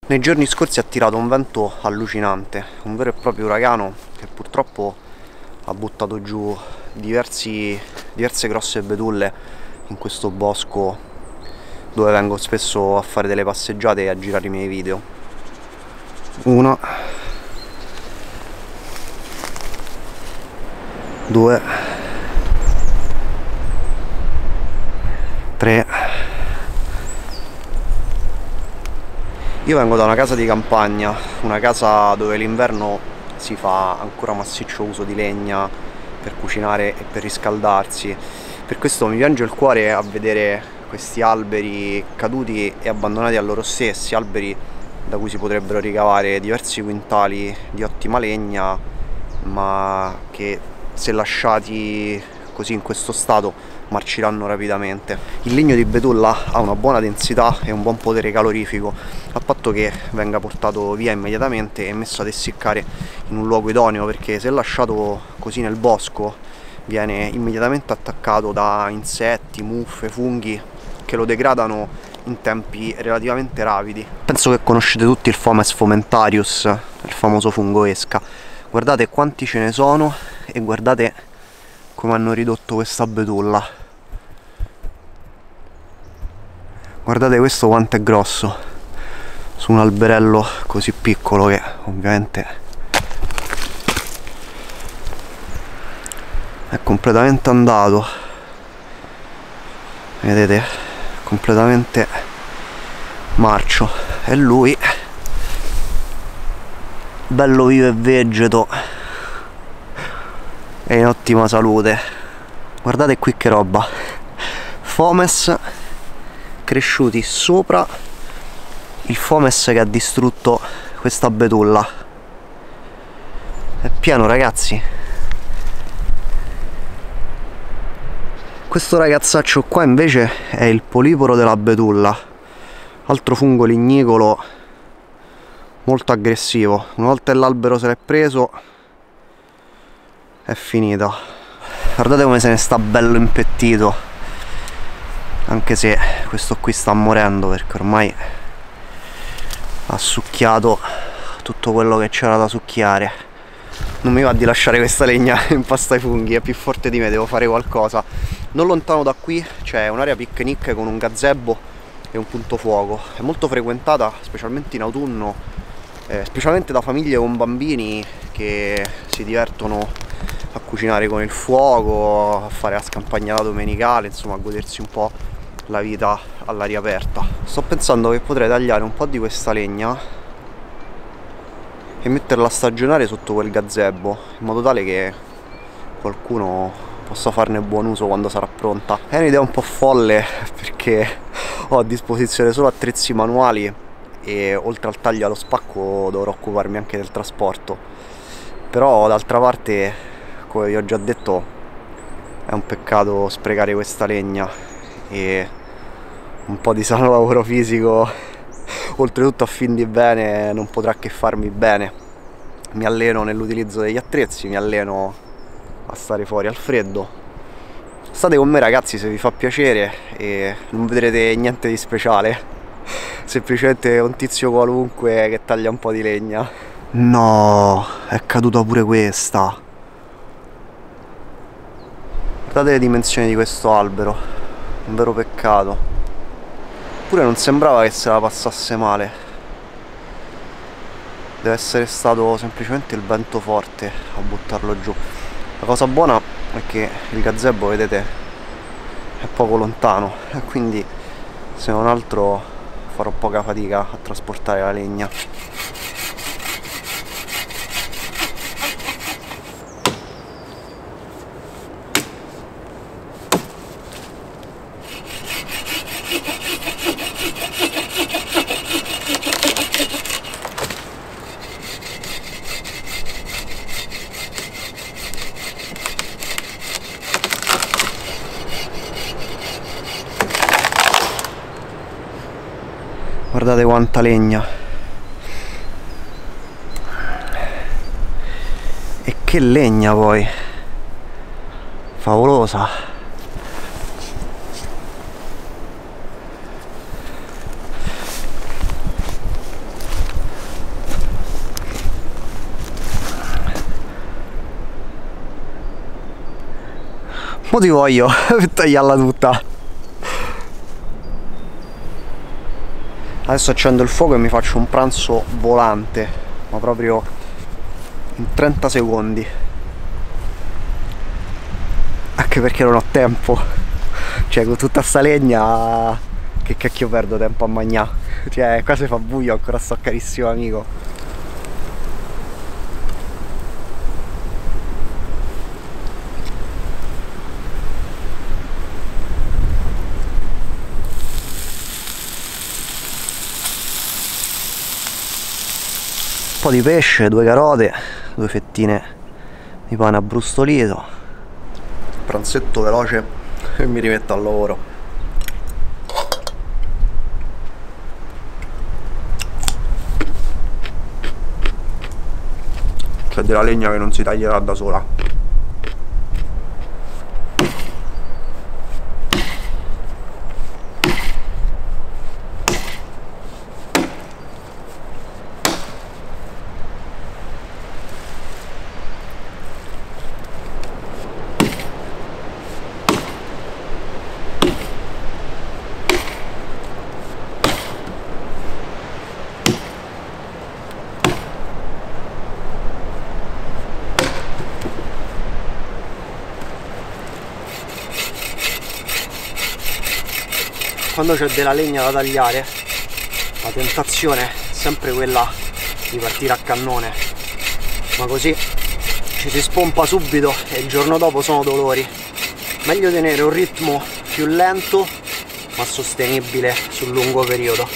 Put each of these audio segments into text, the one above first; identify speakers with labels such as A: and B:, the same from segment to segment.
A: Nei giorni scorsi ha tirato un vento allucinante, un vero e proprio uragano che purtroppo ha buttato giù diverse grosse betulle in questo bosco dove vengo spesso a fare delle passeggiate e a girare i miei video. Una, due, tre. Io vengo da una casa di campagna, una casa dove l'inverno si fa ancora massiccio uso di legna per cucinare e per riscaldarsi. Per questo mi piange il cuore a vedere questi alberi caduti e abbandonati a loro stessi, alberi da cui si potrebbero ricavare diversi quintali di ottima legna, ma che se lasciati così in questo stato marciranno rapidamente. Il legno di betulla ha una buona densità e un buon potere calorifico, a patto che venga portato via immediatamente e messo ad essiccare in un luogo idoneo, perché se lasciato così nel bosco viene immediatamente attaccato da insetti, muffe, funghi che lo degradano in tempi relativamente rapidi. Penso che conoscete tutti il Fomes fomentarius, il famoso fungo esca. Guardate quanti ce ne sono e guardate come hanno ridotto questa betulla. Guardate questo quanto è grosso su un alberello così piccolo, che ovviamente è completamente andato. Vedete, completamente marcio, e lui bello vivo e vegeto e in ottima salute. Guardate qui che roba, Fomes cresciuti sopra il Fomes che ha distrutto questa betulla. È pieno, ragazzi. Questo ragazzaccio qua invece è il poliporo della betulla, altro fungo lignicolo molto aggressivo. Una volta che l'albero se l'è preso è finita. Guardate come se ne sta bello impettito, anche se questo qui sta morendo perché ormai ha succhiato tutto quello che c'era da succhiare. Non mi va di lasciare questa legna in pasto ai funghi, è più forte di me, devo fare qualcosa. Non lontano da qui c'è un'area picnic con un gazebo e un punto fuoco. È molto frequentata, specialmente in autunno, specialmente da famiglie con bambini che si divertono a cucinare con il fuoco, a fare la scampagnata domenicale, insomma a godersi un po' la vita all'aria aperta. Sto pensando che potrei tagliare un po' di questa legna e metterla a stagionare sotto quel gazebo, in modo tale che qualcuno possa farne buon uso quando sarà pronta. È un'idea un po' folle perché ho a disposizione solo attrezzi manuali e oltre al taglio allo spacco dovrò occuparmi anche del trasporto. Però d'altra parte, come vi ho già detto, è un peccato sprecare questa legna e un po' di sano lavoro fisico, oltretutto a fin di bene, non potrà che farmi bene. Mi alleno nell'utilizzo degli attrezzi, mi alleno a stare fuori al freddo. State con me, ragazzi, se vi fa piacere, e non vedrete niente di speciale, semplicemente un tizio qualunque che taglia un po' di legna. No, è caduta pure questa. Guardate le dimensioni di questo albero, un vero peccato. Eppure non sembrava che se la passasse male. Deve essere stato semplicemente il vento forte a buttarlo giù. La cosa buona è che il gazebo, vedete, è poco lontano e quindi se non altro farò poca fatica a trasportare la legna. Guardate quanta legna. E che legna poi. Favolosa. mo ti voglio per tagliarla tutta. Adesso accendo il fuoco e mi faccio un pranzo volante, ma proprio in 30 secondi. Anche perché non ho tempo. Cioè, con tutta sta legna, che cacchio perdo tempo a mangiare? Cioè, qua si fa buio, ancora sto carissimo amico. Un po' di pesce, 2 carote, 2 fettine di pane abbrustolito. Pranzetto veloce e mi rimetto al lavoro. C'è della legna che non si taglierà da sola. Quando c'è della legna da tagliare, la tentazione è sempre quella di partire a cannone, ma così ci si spompa subito e il giorno dopo sono dolori. Meglio tenere un ritmo più lento ma sostenibile sul lungo periodo.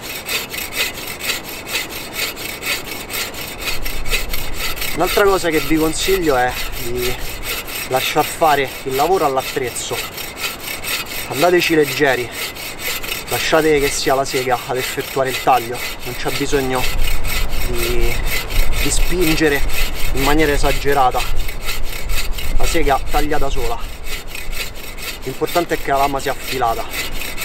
A: Un'altra cosa che vi consiglio è di lasciar fare il lavoro all'attrezzo. Andateci leggeri. Lasciate che sia la sega ad effettuare il taglio, non c'è bisogno di spingere in maniera esagerata, la sega taglia da sola, l'importante è che la lama sia affilata.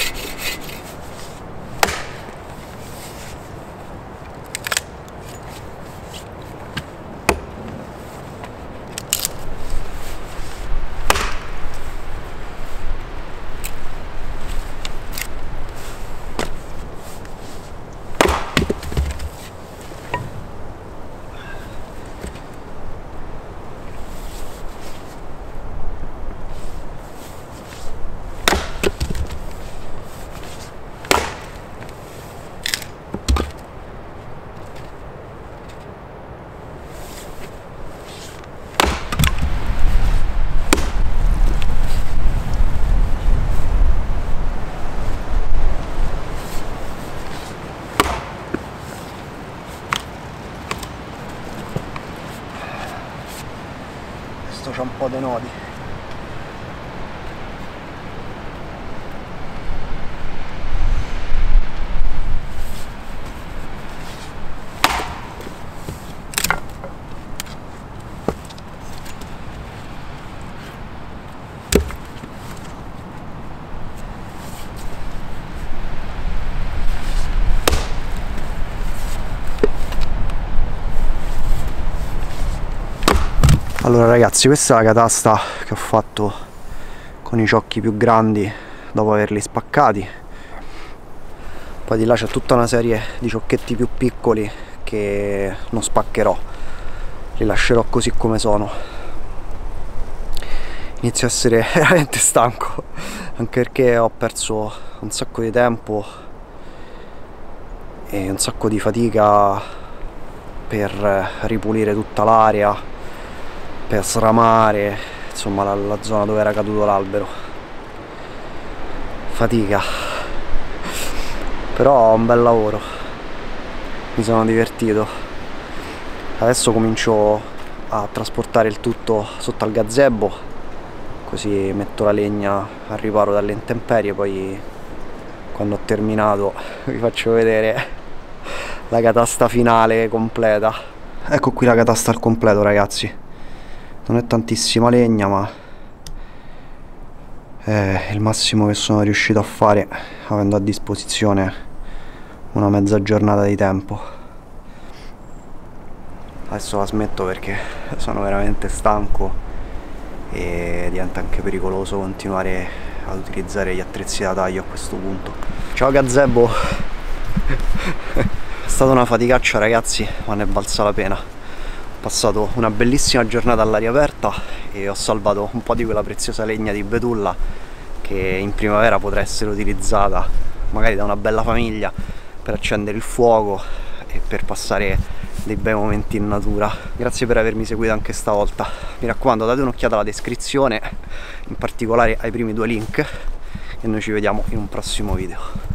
A: C'è un po' dei nodi. Allora ragazzi, questa è la catasta che ho fatto con i ciocchi più grandi dopo averli spaccati. Poi di là c'è tutta una serie di ciocchetti più piccoli che non spaccherò, li lascerò così come sono. Inizio a essere veramente stanco, anche perché ho perso un sacco di tempo e un sacco di fatica per ripulire tutta l'area, per sramare, insomma, la zona dove era caduto l'albero. Fatica, però un bel lavoro, mi sono divertito. Adesso comincio a trasportare il tutto sotto al gazebo, così metto la legna al riparo dalle intemperie. Poi quando ho terminato vi faccio vedere la catasta finale completa. Ecco qui la catasta al completo ragazzi. Non è tantissima legna, ma è il massimo che sono riuscito a fare avendo a disposizione una mezza giornata di tempo. Adesso la smetto perché sono veramente stanco e diventa anche pericoloso continuare ad utilizzare gli attrezzi da taglio a questo punto. Ciao gazebo! È stata una faticaccia ragazzi, ma ne è valsa la pena. Ho passato una bellissima giornata all'aria aperta e ho salvato un po' di quella preziosa legna di betulla che in primavera potrà essere utilizzata magari da una bella famiglia per accendere il fuoco e per passare dei bei momenti in natura. Grazie per avermi seguito anche stavolta. Mi raccomando, date un'occhiata alla descrizione, in particolare ai primi 2 link, e noi ci vediamo in un prossimo video.